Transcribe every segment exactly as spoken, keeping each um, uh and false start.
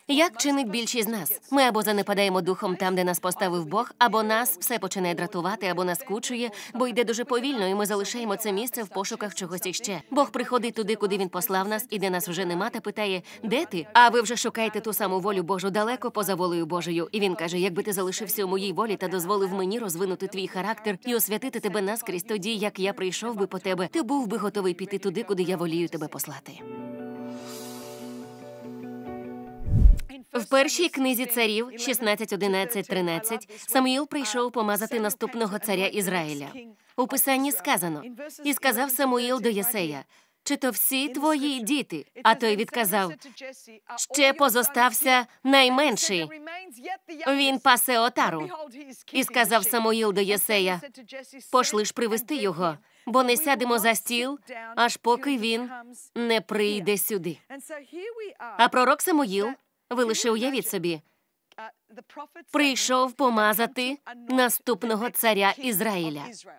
Як чинить більшість з нас? Ми або занепадаємо духом там, де нас поставив Бог, або нас все починає дратувати, або наскучує, бо йде дуже повільно, і ми залишаємо це місце в пошуках чогось іще. Бог приходить туди, куди Він послав нас, і де нас вже нема, та питає: «Де ти?» А ви вже шукаєте ту саму волю Божу далеко поза волею Божою. І Він каже: «Якби ти залишився у моїй волі та дозволив мені розвинути твій характер і освятити тебе наскрізь, тоді, як я прийшов би по тебе, ти був би готовий піти туди, куди я волію тебе послати». В першій книзі царів шістнадцять, одинадцять, тринадцять Самуїл прийшов помазати наступного царя Ізраїля. У Писанні сказано: «І сказав Самуїл до Єсея: чи то всі твої діти?» А той відказав: «Ще позостався найменший. Він пасе отару». І сказав Самуїл до Єсея: «Пошли ж привести його, бо не сядемо за стіл, аж поки він не прийде сюди». А пророк Самуїл, ви лише уявіть собі, прийшов помазати наступного царя Ізраїля.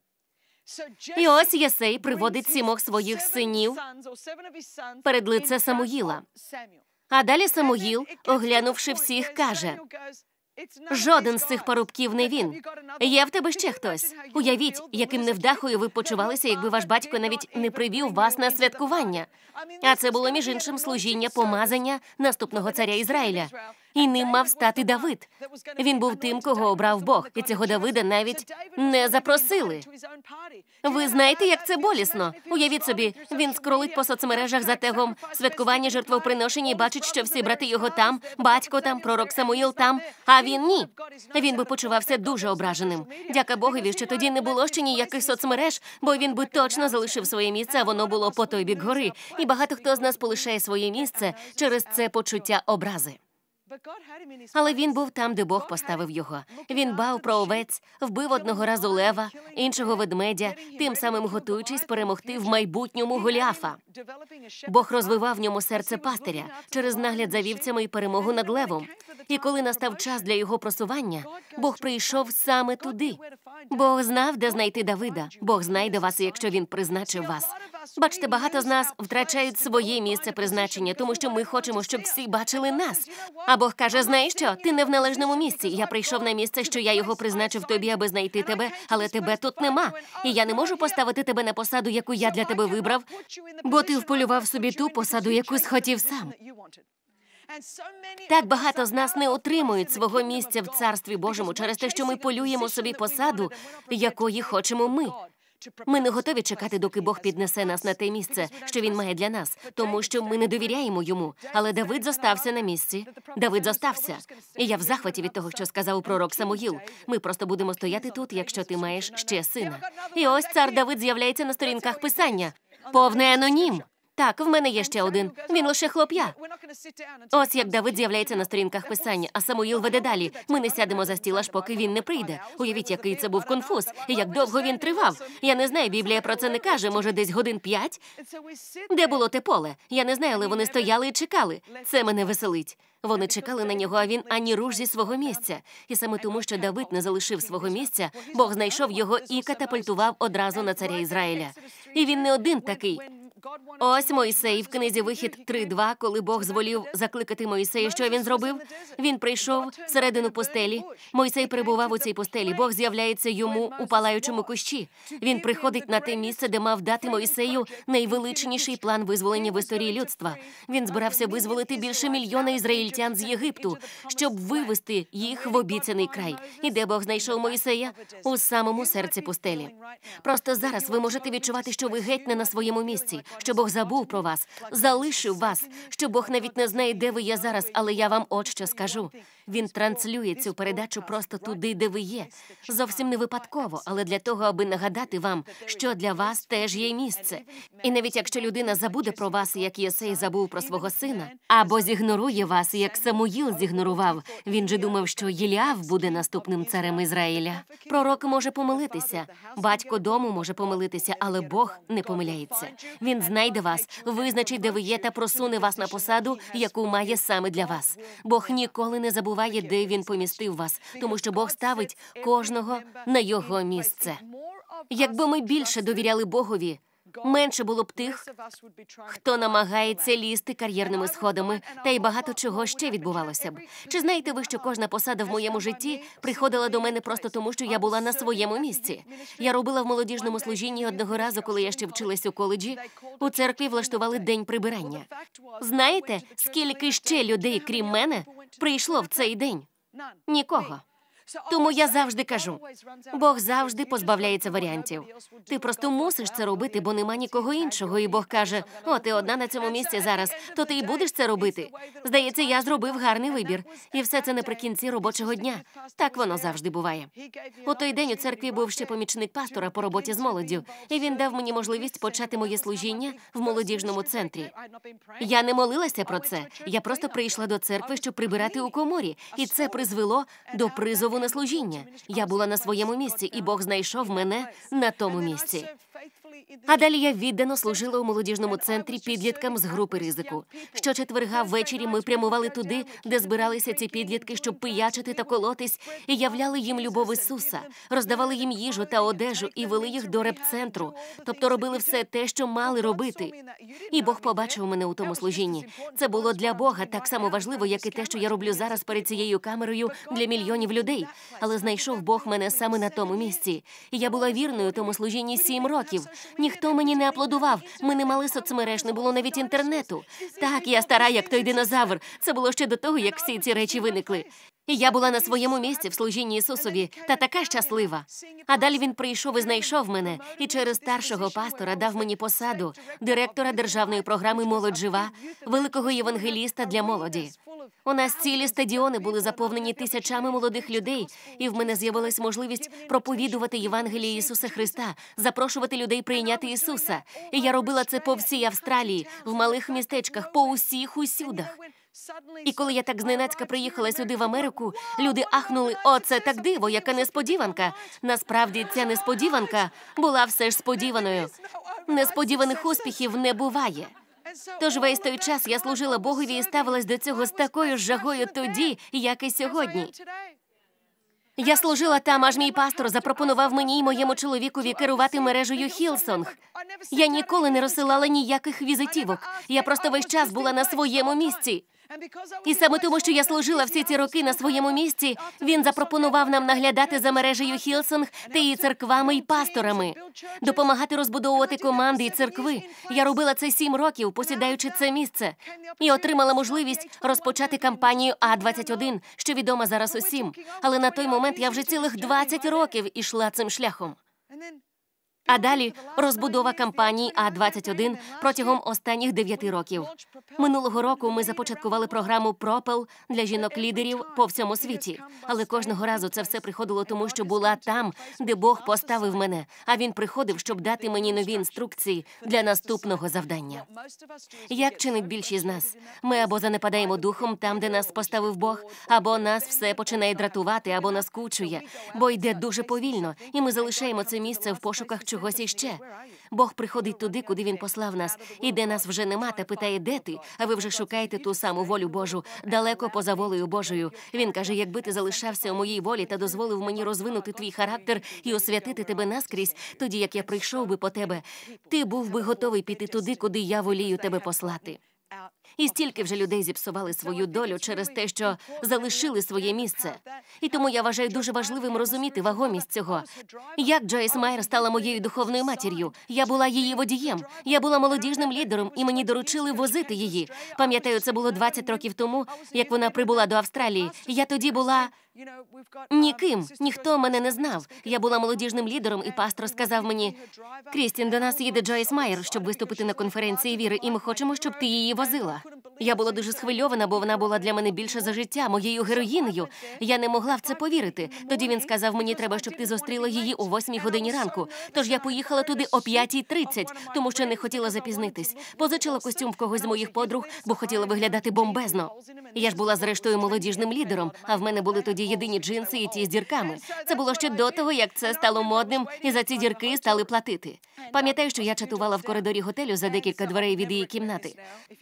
І ось Єсей приводить сімох своїх синів перед лице Самуїла. А далі Самуїл, оглянувши всіх, каже: «Жоден з цих парубків не він. Є в тебе ще хтось. Уявіть, яким невдахою ви почувалися, якби ваш батько навіть не привів вас на святкування». А це було, між іншим, служіння помазання наступного царя Ізраїля. І ним мав стати Давид. Він був тим, кого обрав Бог. І цього Давида навіть не запросили. Ви знаєте, як це болісно? Уявіть собі, він скролить по соцмережах за тегом «святкування жертвоприношення» і бачить, що всі брати його там, батько там, пророк Самуїл там, а він ні. Він би почувався дуже ображеним. Дяка Богові, що тоді не було ще ніяких соцмереж, бо він би точно залишив своє місце, а воно було по той бік гори. І багато хто з нас полишає своє місце через це почуття образи. Але він був там, де Бог поставив його. Він дбав про овець, вбив одного разу лева, іншого ведмедя, тим самим готуючись перемогти в майбутньому Голіафа. Бог розвивав в ньому серце пастиря через нагляд за вівцями і перемогу над левом. І коли настав час для його просування, Бог прийшов саме туди. Бог знав, де знайти Давида. Бог знайде вас, якщо він призначив вас. Бачите, багато з нас втрачають своє місце призначення, тому що ми хочемо, щоб всі бачили нас. А Бог каже: «Знаєш що? Ти не в належному місці. Я прийшов на місце, що я його призначив тобі, аби знайти тебе, але тебе тут нема. І я не можу поставити тебе на посаду, яку я для тебе вибрав, бо ти вполював собі ту посаду, яку схотів сам». Так багато з нас не отримують свого місця в Царстві Божому через те, що ми полюємо собі посаду, якої хочемо ми. Ми не готові чекати, доки Бог піднесе нас на те місце, що Він має для нас, тому що ми не довіряємо Йому. Але Давид зостався на місці. Давид зостався. І я в захваті від того, що сказав пророк Самуїл. Ми просто будемо стояти тут, якщо ти маєш ще сина. І ось цар Давид з'являється на сторінках Писання. Повний анонім. Так, в мене є ще один. Він лише хлоп'я. Ось як Давид з'являється на сторінках Писання, а Самуїл веде далі. Ми не сядемо за стіл, аж поки він не прийде. Уявіть, який це був конфуз, і як довго він тривав. Я не знаю, Біблія про це не каже, може, десь годин п'ять? Де було те поле? Я не знаю, але вони стояли і чекали. Це мене веселить. Вони чекали на нього, а він ані руш зі свого місця. І саме тому, що Давид не залишив свого місця, Бог знайшов його і катапультував одразу на царя Ізраїля. І він не один такий. Ось Мойсей в книзі Вихід три два, коли Бог зволів закликати Мойсея, що він зробив? Він прийшов всередину пустелі. Мойсей перебував у цій пустелі. Бог з'являється йому у палаючому кущі. Він приходить на те місце, де мав дати Мойсею найвеличніший план визволення в історії людства. Він збирався визволити більше мільйона ізраїльтян з Єгипту, щоб вивести їх в обіцяний край. І де Бог знайшов Мойсея? У самому серці пустелі. Просто зараз ви можете відчувати, що ви геть не на своєму місці, що Бог забув про вас, залишив вас, що Бог навіть не знає, де ви є зараз, але я вам от що скажу. Він транслює цю передачу просто туди, де ви є. Зовсім не випадково, але для того, аби нагадати вам, що для вас теж є місце. І навіть якщо людина забуде про вас, як Єсей забув про свого сина, або зігнорує вас, як Самуїл зігнорував, він же думав, що Єліав буде наступним царем Ізраїля. Пророк може помилитися, батько дому може помилитися, але Бог не помиляється. Він знайде вас, визначить, де ви є, та просуне вас на посаду, яку має саме для вас. Бог ніколи не забуває, де Він помістив вас, тому що Бог ставить кожного на його місце. Якби ми більше довіряли Богові, менше було б тих, хто намагається лізти кар'єрними сходами, та й багато чого ще відбувалося б. Чи знаєте ви, що кожна посада в моєму житті приходила до мене просто тому, що я була на своєму місці? Я робила в молодіжному служінні одного разу, коли я ще вчилась у коледжі, у церкві влаштували день прибирання. Знаєте, скільки ще людей, крім мене, прийшло в цей день? Нікого. Тому я завжди кажу, Бог завжди позбавляється варіантів. Ти просто мусиш це робити, бо нема нікого іншого. І Бог каже, о, ти одна на цьому місці зараз, то ти і будеш це робити. Здається, я зробив гарний вибір. І все це наприкінці робочого дня. Так воно завжди буває. У той день у церкві був ще помічник пастора по роботі з молоддю. І він дав мені можливість почати моє служіння в молодіжному центрі. Я не молилася про це. Я просто прийшла до церкви, щоб прибирати у коморі. І це призвело до призову на служіння. Я була на своєму місці, і Бог знайшов мене на тому місці. А далі я віддано служила у молодіжному центрі підліткам з групи ризику. Щочетверга ввечері ми прямували туди, де збиралися ці підлітки, щоб пиячити та колотись, і являли їм любов Ісуса, роздавали їм їжу та одежу і вели їх до реп-центру, тобто робили все те, що мали робити. І Бог побачив мене у тому служінні. Це було для Бога так само важливо, як і те, що я роблю зараз перед цією камерою для мільйонів людей. Але знайшов Бог мене саме на тому місці. І я була вірною тому служінні сім років. Ніхто мені не аплодував, ми не мали соцмереж, не було навіть інтернету. Так, я стара, як той динозавр. Це було ще до того, як всі ці речі виникли. І я була на своєму місці в служінні Ісусові, та така щаслива. А далі він прийшов і знайшов мене, і через старшого пастора дав мені посаду директора державної програми «Молодь жива», великого євангеліста для молоді. У нас цілі стадіони були заповнені тисячами молодих людей, і в мене з'явилась можливість проповідувати Євангеліє Ісуса Христа, запрошувати людей прийняти Ісуса. І я робила це по всій Австралії, в малих містечках, по усіх усюдах. І коли я так зненацька приїхала сюди, в Америку, люди ахнули, о, це так диво, яка несподіванка. Насправді, ця несподіванка була все ж сподіваною. Несподіваних успіхів не буває. Тож весь той час я служила Богові і ставилась до цього з такою ж жагою тоді, як і сьогодні. Я служила там, аж мій пастор запропонував мені і моєму чоловікові керувати мережею Хілсонг. Я ніколи не розсилала ніяких візитівок. Я просто весь час була на своєму місці. І саме тому, що я служила всі ці роки на своєму місці, він запропонував нам наглядати за мережею Хілсонг та її церквами і пасторами, допомагати розбудовувати команди і церкви. Я робила це сім років, посідаючи це місце, і отримала можливість розпочати кампанію А двадцять один, що відома зараз усім. Але на той момент я вже цілих двадцять років ішла цим шляхом. А далі розбудова кампанії А двадцять один протягом останніх дев'яти років. Минулого року ми започаткували програму «Пропел» для жінок-лідерів по всьому світі. Але кожного разу це все приходило тому, що була там, де Бог поставив мене. А Він приходив, щоб дати мені нові інструкції для наступного завдання. Як чинить більшість з нас? Ми або занепадаємо духом там, де нас поставив Бог, або нас все починає дратувати, або наскучує, бо йде дуже повільно, і ми залишаємо це місце в пошуках чогось іще. Бог приходить туди, куди Він послав нас, і де нас вже нема, та питає, де ти? А ви вже шукаєте ту саму волю Божу, далеко поза волею Божою. Він каже, якби ти залишався у моїй волі та дозволив мені розвинути твій характер і освятити тебе наскрізь, тоді як я прийшов би по тебе, ти був би готовий піти туди, куди я волію тебе послати. І стільки вже людей зіпсували свою долю через те, що залишили своє місце. І тому я вважаю дуже важливим розуміти вагомість цього. Як Джойс Майер стала моєю духовною матір'ю? Я була її водієм. Я була молодіжним лідером, і мені доручили возити її. Пам'ятаю, це було двадцять років тому, як вона прибула до Австралії. Я тоді була ніким, ніхто мене не знав. Я була молодіжним лідером, і пастор сказав мені, «Крістін, до нас їде Джойс Майер, щоб виступити на конференції віри, і ми хочемо, щоб ти її возила». Я була дуже схвильована, бо вона була для мене більше за життя, моєю героїнею. Я не могла в це повірити. Тоді він сказав, мені треба, щоб ти зустріла її о восьмій годині ранку. Тож я поїхала туди о п'ятій тридцять, тому що не хотіла запізнитись. Позичила костюм в когось з моїх подруг, бо хотіла виглядати бомбезно. Я ж була, зрештою, молодіжним лідером, а в мене були тоді єдині джинси і ті з дірками. Це було ще до того, як це стало модним, і за ці дірки стали платити. Пам'ятаю, що я чатувала в коридорі готелю за декілька дверей від її кімнати. Вона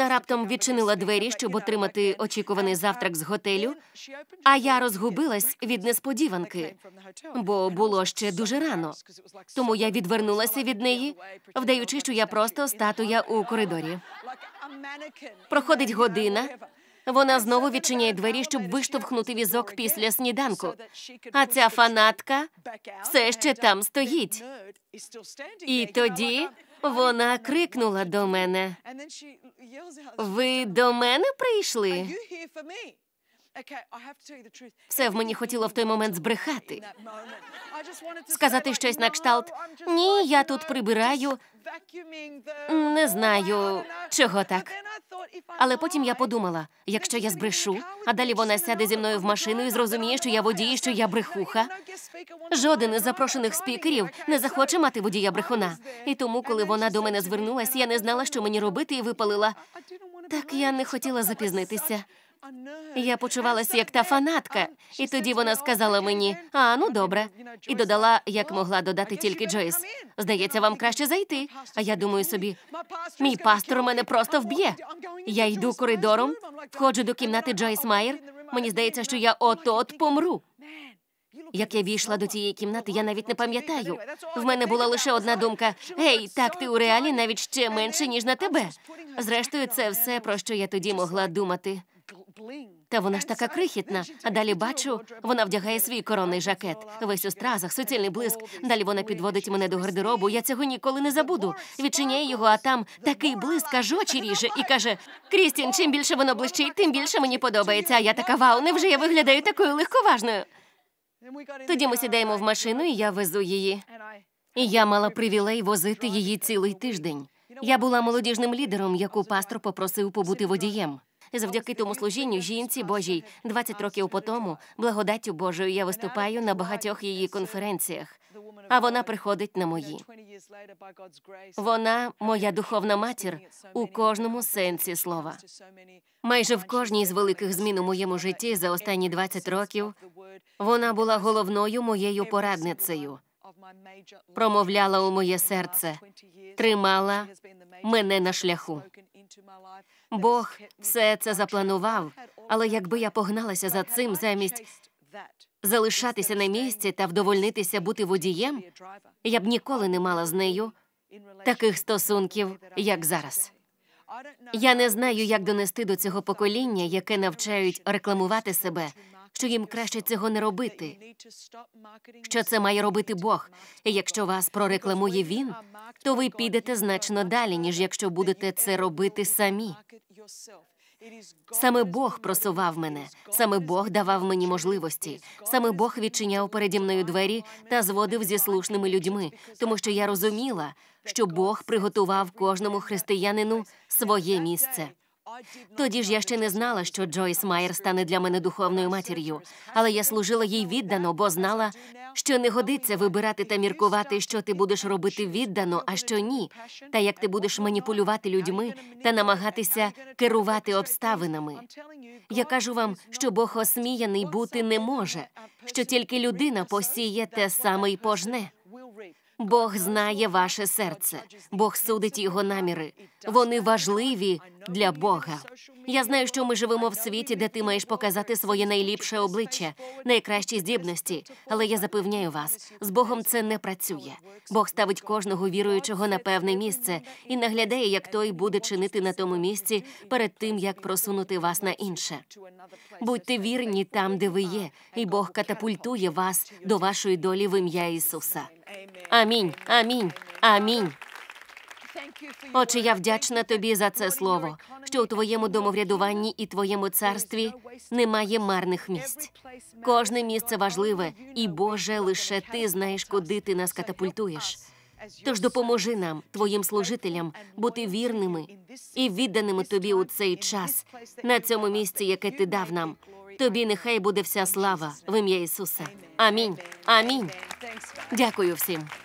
раптом відчинила двері, щоб отримати очікуваний завтрак з готелю, а я розгубилась від несподіванки, бо було ще дуже рано. Тому я відвернулася від неї, вдаючи, що я просто статуя у коридорі. Проходить година, вона знову відчиняє двері, щоб виштовхнути візок після сніданку. А ця фанатка все ще там стоїть. І тоді вона крикнула до мене: «Ви до мене прийшли?» Все в мені хотіло в той момент збрехати. Сказати щось на кшталт: «Ні, я тут прибираю». Не знаю, чого так. Але потім я подумала, якщо я збрешу, а далі вона сяде зі мною в машину і зрозуміє, що я водій, що я брехуха, жоден із запрошених спікерів не захоче мати водія-брехуна. І тому, коли вона до мене звернулась, я не знала, що мені робити, і випалила: «Так я не хотіла запізнитися». Я почувалася як та фанатка, і тоді вона сказала мені: «А, ну добре». І додала, як могла додати тільки Джойс: «Здається, вам краще зайти». А я думаю собі, мій пастор мене просто вб'є. Я йду коридором, входжу до кімнати Джойс Майер. Мені здається, що я от-от помру. Як я війшла до тієї кімнати, я навіть не пам'ятаю. В мене була лише одна думка: «Гей, так ти у реалі навіть ще менше, ніж на тебе». Зрештою, це все, про що я тоді могла думати. Та вона ж така крихітна. А далі бачу, вона вдягає свій коронний жакет. Весь у стразах, суцільний блиск. Далі вона підводить мене до гардеробу. Я цього ніколи не забуду. Відчиняє його, а там такий блиск, аж очі ріже. І каже: «Крістін, чим більше воно блищить, тим більше мені подобається». А я така: «Вау, невже я виглядаю такою легковажною?» Тоді ми сідаємо в машину, і я везу її. І я мала привілей возити її цілий тиждень. Я була молодіжним лідером, яку пастор попросив побути водієм. І завдяки тому служінню жінці Божій двадцять років по тому, благодаттю Божою, я виступаю на багатьох її конференціях, а вона приходить на мої. Вона – моя духовна матір у кожному сенсі слова. Майже в кожній з великих змін у моєму житті за останні двадцять років вона була головною моєю порадницею. Промовляла у моє серце, тримала мене на шляху. Бог все це запланував, але якби я погналася за цим замість залишатися на місці та вдовольнитися бути водієм, я б ніколи не мала з нею таких стосунків, як зараз. Я не знаю, як донести до цього покоління, яке навчають рекламувати себе, що їм краще цього не робити, що це має робити Бог. І якщо вас прорекламує Він, то ви підете значно далі, ніж якщо будете це робити самі. Саме Бог просував мене, саме Бог давав мені можливості, саме Бог відчиняв переді мною двері та зводив зі слушними людьми, тому що я розуміла, що Бог приготував кожному християнину своє місце. Тоді ж я ще не знала, що Джойс Майер стане для мене духовною матір'ю, але я служила їй віддано, бо знала, що не годиться вибирати та міркувати, що ти будеш робити віддано, а що ні, та як ти будеш маніпулювати людьми та намагатися керувати обставинами. Я кажу вам, що Бог осміяний бути не може, що тільки людина посіє те саме й пожне. Бог знає ваше серце. Бог судить його наміри. Вони важливі для Бога. Я знаю, що ми живемо в світі, де ти маєш показати своє найліпше обличчя, найкращі здібності. Але я запевняю вас, з Богом це не працює. Бог ставить кожного віруючого на певне місце і наглядає, як той буде чинити на тому місці перед тим, як просунути вас на інше. Будьте вірні там, де ви є, і Бог катапультує вас до вашої долі в ім'я Ісуса. Амінь, амінь, амінь. Отче, я вдячна Тобі за це слово, що у Твоєму домоврядуванні і Твоєму царстві немає марних місць. Кожне місце важливе, і, Боже, лише Ти знаєш, куди Ти нас катапультуєш. Тож допоможи нам, Твоїм служителям, бути вірними і відданими Тобі у цей час, на цьому місці, яке Ти дав нам. Тобі нехай буде вся слава в ім'я Ісуса. Амінь. Амінь. Дякую всім.